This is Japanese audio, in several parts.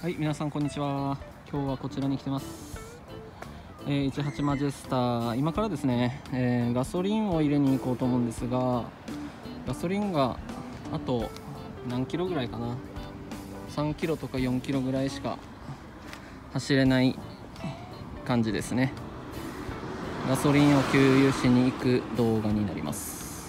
はい、皆さんこんにちは。今日はこちらに来てます。18マジェスター、今からですね、ガソリンを入れに行こうと思うんですが、ガソリンがあと何キロぐらいかな、3キロとか4キロぐらいしか走れない感じですね。ガソリンを給油しに行く動画になります。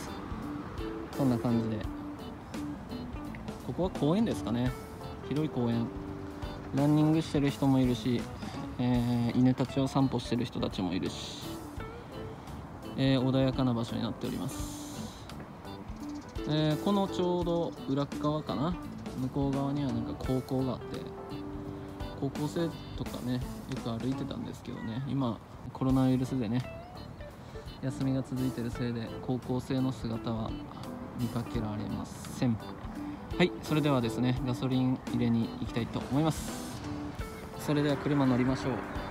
こんな感じで、ここは公園ですかね。広い公園、ランニングしてる人もいるし、犬たちを散歩してる人たちもいるし、穏やかな場所になっております。このちょうど裏側かな、向こう側にはなんか高校があって、高校生とかね、よく歩いてたんですけどね、今コロナウイルスでね、休みが続いてるせいで高校生の姿は見かけられません。はい、それではですね、ガソリン入れに行きたいと思います。それでは車乗りましょう。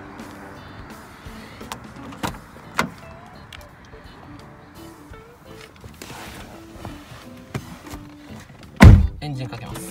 エンジンかけます。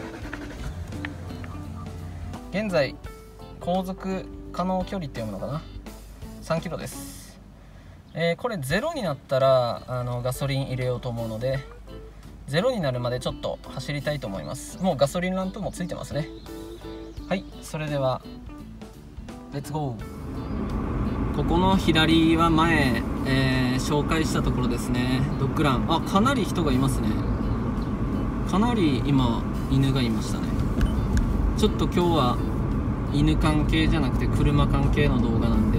現在航続可能距離って読むのかな、3キロです。これゼロになったらガソリン入れようと思うので、ゼロになるまでちょっと走りたいと思います。もうガソリンランプもついてますね。はい、それではレッツゴー。ここの左は前、紹介したところですね。ドッグラン、かなり人がいますね。かなり今犬がいましたね。ちょっと今日は犬関係じゃなくて車関係の動画なんで、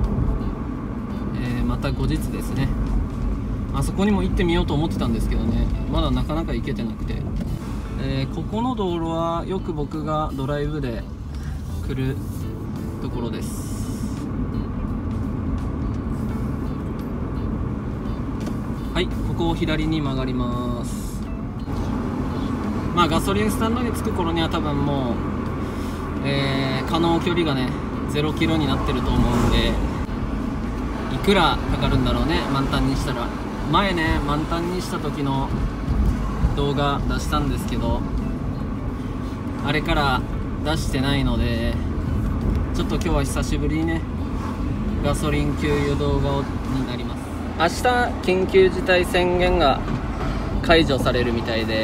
また後日ですね。あそこにも行ってみようと思ってたんですけどね、まだなかなか行けてなくて、ここの道路はよく僕がドライブで来るところです。はい、ここを左に曲がります。ガソリンスタンドに着く頃には多分もう、可能距離がね0キロになってると思うんで、いくらかかるんだろうね、満タンにしたら。前ね、満タンにした時の動画出したんですけど、あれから出してないので、ちょっと今日は久しぶりにね、ガソリン給油動画になります。明日緊急事態宣言が解除されるみたいで、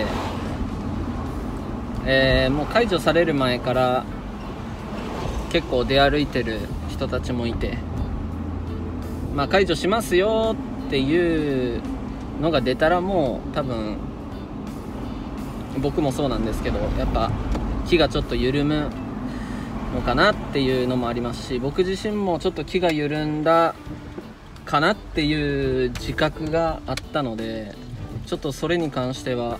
もう解除される前から結構出歩いてる人たちもいて、解除しますよっていうのが出たら、もう多分僕もそうなんですけど、やっぱ気がちょっと緩むのかなっていうのもありますし、僕自身もちょっと気が緩んだかなっていう自覚があったので、ちょっとそれに関しては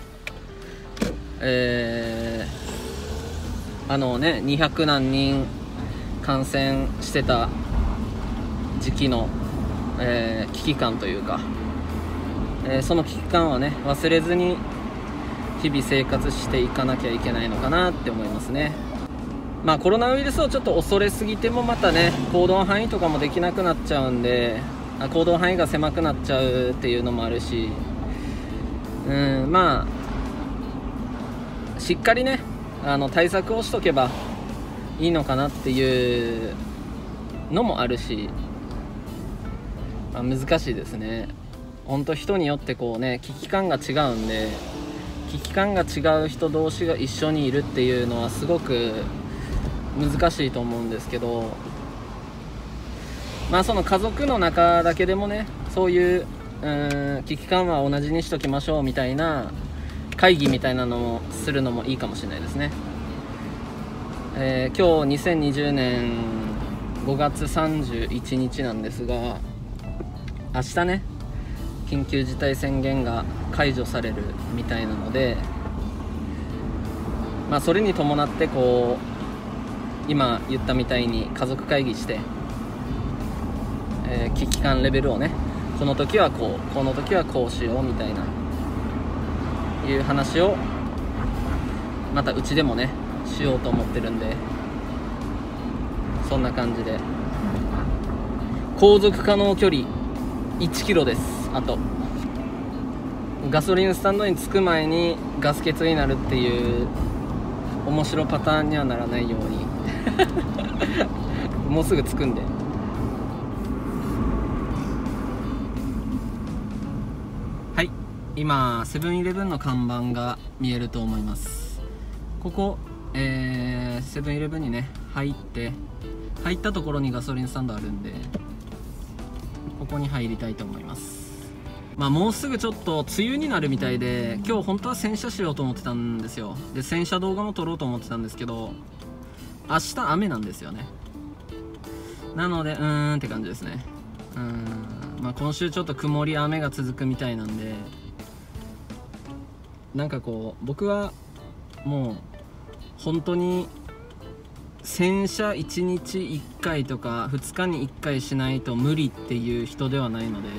200何人感染してた時期の危機感というか、その危機感はね忘れずに日々生活していかなきゃいけないのかなって思いますね。コロナウイルスをちょっと恐れすぎてもまたね、行動範囲とかもできなくなっちゃうんで、行動範囲が狭くなっちゃうっていうのもあるし、しっかりね対策をしとけばいいのかなっていうのもあるし、難しいですね。本当人によってこうね、危機感が違うんで、危機感が違う人同士が一緒にいるっていうのはすごく難しいと思うんですけど、その家族の中だけでもね、そういう危機感は同じにしときましょうみたいな会議みたいなのをするのもいいかもしれないですね。今日2020年5月31日なんですが、明日ね緊急事態宣言が解除されるみたいなので、それに伴ってこう今言ったみたいに家族会議して、危機感レベルをね、この時はこう、この時はこうしようみたいないう話をまたうちでもねしようと思ってるんで、そんな感じで航続可能距離1キロです。あとガソリンスタンドに着く前にガス欠になるっていう面白パターンにはならないようにもうすぐ着くんで。はい、今セブンイレブンの看板が見えると思います。ここセブンイレブンにね入ったところにガソリンスタンドあるんで、ここに入りたいと思います。もうすぐちょっと梅雨になるみたいで、今日本当は洗車しようと思ってたんですよ。で洗車動画も撮ろうと思ってたんですけど、明日雨なんですよね。なのでって感じですね。今週ちょっと曇り雨が続くみたいなんで、なんかこう僕はもう本当に洗車1日1回とか2日に1回しないと無理っていう人ではないので、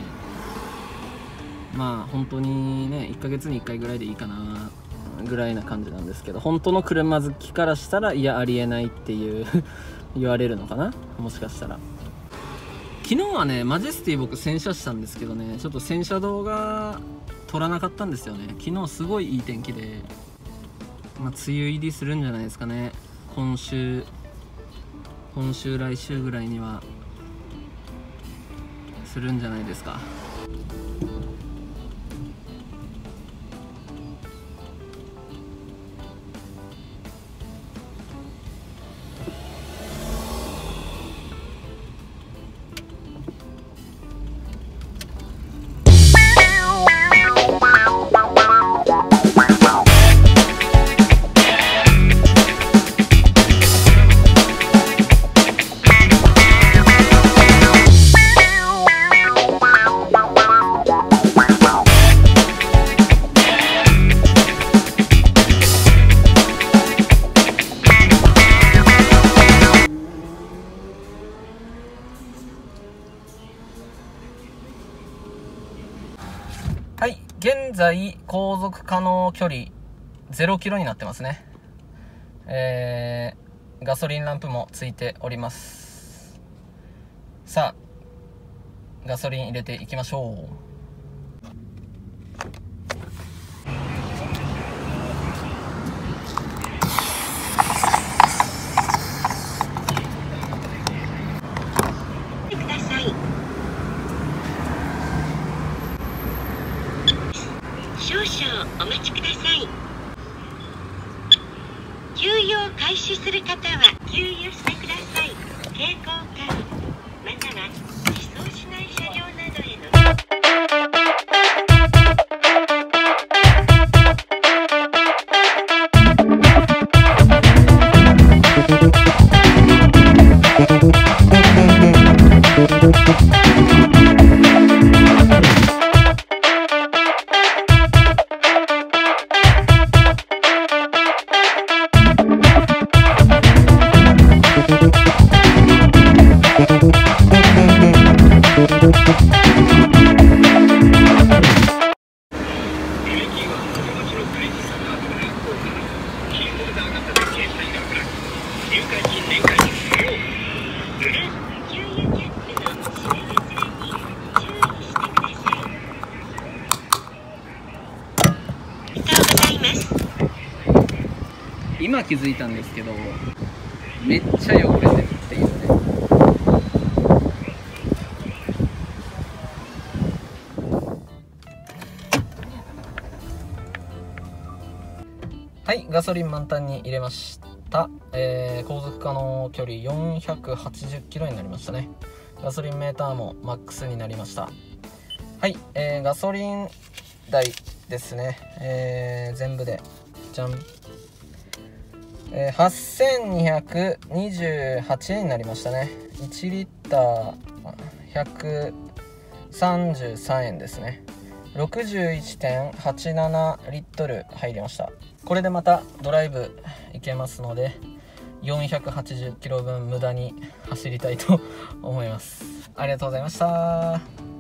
本当にね1ヶ月に1回ぐらいでいいかなぐらいな感じなんですけど、本当の車好きからしたらいやありえないっていう言われるのかな、もしかしたら。昨日はねマジェスティ僕洗車したんですけどね、ちょっと洗車動画撮らなかったんですよね。昨日すごいいい天気で、梅雨入りするんじゃないですかね。今週来週ぐらいにはするんじゃないですか。はい、現在航続可能距離0キロになってますね。ガソリンランプもついております。さあガソリン入れていきましょう。 少々お待ちください。給油を開始する方は給油してください。蛍光管または自走しない車両などへの今気づいたんですけど、めっちゃ汚れてるっていうね。はい、ガソリン満タンに入れました。航続可能距離480キロになりましたね。ガソリンメーターもマックスになりました。はい、ガソリン代ですね。全部でじゃん、8228円になりましたね。1リッター133円ですね。61.87 リットル入りました。これでまたドライブ行けますので、480キロ分無駄に走りたいと思います。ありがとうございました。